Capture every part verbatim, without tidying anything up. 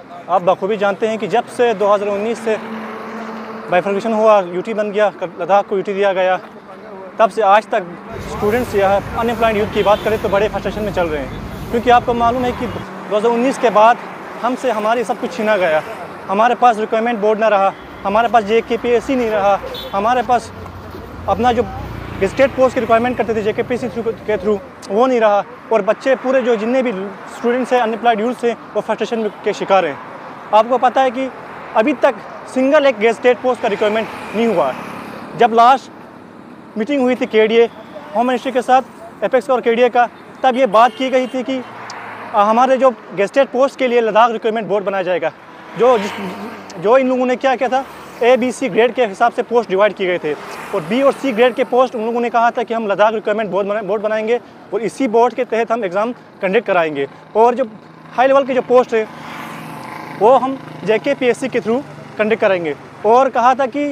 आप बखूबी जानते हैं कि जब से दो हज़ार उन्नीस से बाइफर्केशन हुआ, यूटी बन गया, लद्दाख को यूटी दिया गया, तब से आज तक स्टूडेंट्स या अनएम्प्लॉयड यूथ की बात करें तो बड़े फ्रस्ट्रेशन में चल रहे हैं। क्योंकि आपको मालूम है कि दो हज़ार उन्नीस के बाद हमसे हमारी सब कुछ छीना गया। हमारे पास रिक्वायरमेंट बोर्ड ना रहा, हमारे पास जे के पी एस सी नहीं रहा, हमारे पास अपना जो स्टेट पोस्ट की रिक्वायरमेंट करते थे जे के पी एस सी के थ्रू वो नहीं रहा। और बच्चे पूरे जो जितने भी स्टूडेंट्स हैं, अनएम्प्लॉयड यूथ हैं, वो फ्रस्ट्रेशन के शिकार हैं। आपको पता है कि अभी तक सिंगल एक स्टेट पोस्ट का रिक्वायरमेंट नहीं हुआ। जब लास्ट मीटिंग हुई थी के डी ए होम मिनिस्ट्री के साथ, एपेक्स और के डी ए का, तब ये बात की गई थी कि हमारे जो गेस्टेड पोस्ट के लिए लद्दाख रिक्वायरमेंट बोर्ड बनाया जाएगा। जो जो इन लोगों ने क्या किया था, ए बी सी ग्रेड के हिसाब से पोस्ट डिवाइड किए गए थे और बी और सी ग्रेड के पोस्ट उन लोगों ने कहा था कि हम लद्दाख रिक्वायरमेंट बोर्ड बना, बोर्ड बनाएंगे और इसी बोर्ड के तहत हम एग्ज़ाम कंडक्ट कराएंगे। और जो हाई लेवल के जो पोस्ट है वो हम जे के पी एस सी के थ्रू कंडक्ट कराएंगे। और कहा था कि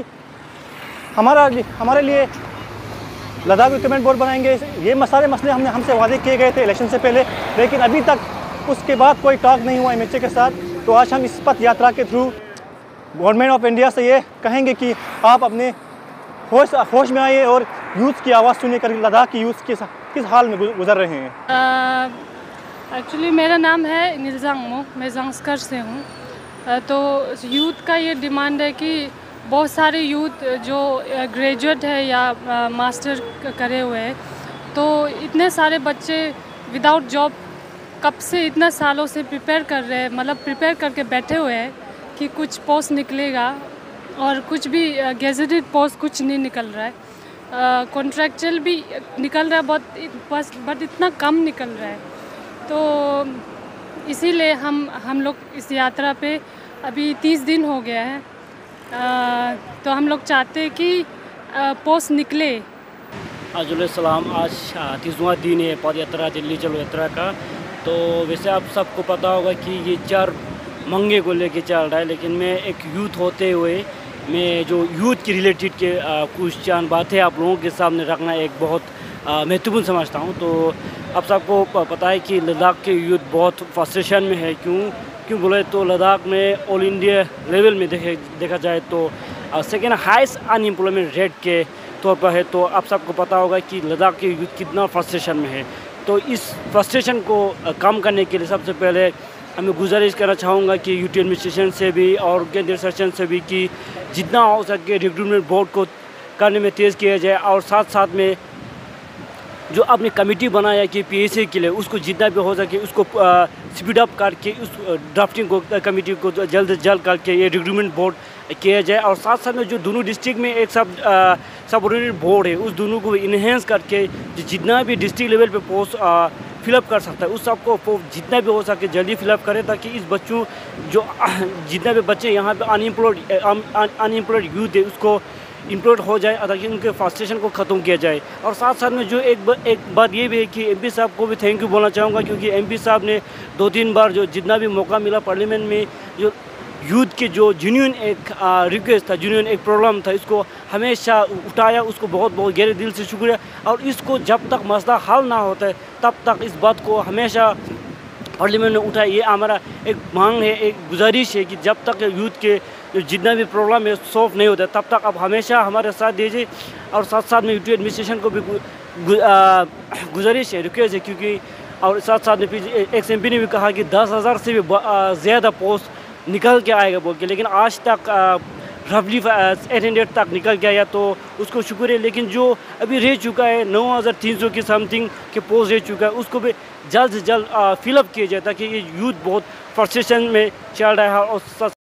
हमारा हमारे लिए लद्दाख रिक्वायरमेंट बोर्ड बनाएंगे। ये सारे मसले हमने हमसे वादे किए गए थे इलेक्शन से पहले, लेकिन अभी तक उसके बाद कोई टॉक नहीं हुआ एम एच ए के साथ। तो आज हम इस पथ यात्रा के थ्रू गवर्नमेंट ऑफ इंडिया से ये कहेंगे कि आप अपने होश होश में आइए और यूथ की आवाज़ सुनिए कर लद्दाख की यूथ किस किस हाल में गुजर रहे हैं। एक्चुअली uh, मेरा नाम है निलजांगमो, मैं जंगस्कर से हूँ। uh, तो यूथ का ये डिमांड है कि बहुत सारे यूथ जो ग्रेजुएट है या मास्टर करे हुए हैं, तो इतने सारे बच्चे विदाउट जॉब कब से इतना सालों से प्रिपेयर कर रहे हैं, मतलब प्रिपेयर करके बैठे हुए हैं कि कुछ पोस्ट निकलेगा और कुछ भी गेजेटेड पोस्ट कुछ नहीं निकल रहा है। कॉन्ट्रैक्चुअल भी निकल रहा है बहुत, बस बट इतना कम निकल रहा है। तो इसीलिए हम हम लोग इस यात्रा पे अभी तीस दिन हो गया है। आ, तो हम लोग चाहते हैं कि आ, पोस्ट निकले। सलाम, आज तीसवां दिन है पद यात्रा, दिल्ली चलो यात्रा का। तो वैसे आप सबको पता होगा कि ये चार मंगे को लेके चल रहा है, लेकिन मैं एक यूथ होते हुए मैं जो यूथ के रिलेटेड के कुछ चंद बातें आप लोगों के सामने रखना एक बहुत महत्वपूर्ण समझता हूँ। तो आप सबको पता है कि लद्दाख के यूथ बहुत फ्रस्ट्रेशन में है। क्यों क्यों बोले तो लद्दाख में ऑल इंडिया लेवल में देखे देखा जाए तो सेकेंड हाईएस्ट अनएम्प्लॉयमेंट रेट के तौर पर है। तो आप सबको पता होगा कि लद्दाख के यूथ कितना फ्रस्ट्रेशन में है। तो इस फ्रस्ट्रेशन को कम करने के लिए सबसे पहले हमें गुजारिश करना चाहूँगा कि यूटी एडमिनिस्ट्रेशन से भी और केंद्रीय शासन से भी कि जितना हो सके रिक्रूटमेंट बोर्ड को करने में तेज़ किया जाए, और साथ साथ में जो आपने कमेटी बनाया कि पी एस सी के लिए उसको जितना भी हो सके उसको स्पीड अप करके उस ड्राफ्टिंग को कमेटी को जल्द से जल्द करके ये रिक्रूटमेंट बोर्ड किया जाए। और साथ साथ में जो दोनों डिस्ट्रिक्ट में एक सब सबऑर्डिनेट बोर्ड है उस दोनों को इन्हेंस करके जितना भी डिस्ट्रिक्ट लेवल पे पोस्ट फिलअप कर सकता है उस सबको जितना भी हो सके जल्दी फिलअप करें, ताकि इस बच्चों जो जितने भी बच्चे यहाँ पे अनएम्प्लॉयड अनएम्प्लॉयड यूथ है उसको एम्प्लॉयड हो जाए, ताकि उनके फ्रस्ट्रेशन को ख़त्म किया जाए। और साथ साथ में जो एक ब, एक बात ये भी है कि एमपी साहब को भी थैंक यू बोलना चाहूँगा, क्योंकि एमपी साहब ने दो तीन बार जो जितना भी मौका मिला पार्लियामेंट में जो यूथ के जो जेन्युइन एक रिक्वेस्ट था, जेन्युइन एक प्रॉब्लम था, इसको हमेशा उठाया। उसको बहुत बहुत गहरे दिल से शुक्रिया। और इसको जब तक मसला हल ना होता है तब तक इस बात को हमेशा पार्लियामेंट में उठाया। ये हमारा एक मांग है, एक गुजारिश है कि जब तक यूथ के जो जितना भी प्रॉब्लम है सॉल्व नहीं होता तब तक आप हमेशा हमारे साथ दीजिए। और साथ साथ में यूटी एडमिनिस्ट्रेशन को भी गुजारिश है, रिक्वेस्ट है, क्योंकि और साथ साथ में एक्स एम पी ने भी कहा कि दस हज़ार से भी ज़्यादा पोस्ट निकल के आएगा बोल के, लेकिन आज तक रफली एट हंड्रेड तक निकल के आया, तो उसको शुक्र है। लेकिन जो अभी रह चुका है नौ हज़ार तीन सौ की समथिंग के पोस्ट रह चुका है उसको भी जल्द से जल्द फिलअप किया जाए, ताकि ये यूथ बहुत फ्रस्ट्रेशन में चल रहा है। और साथ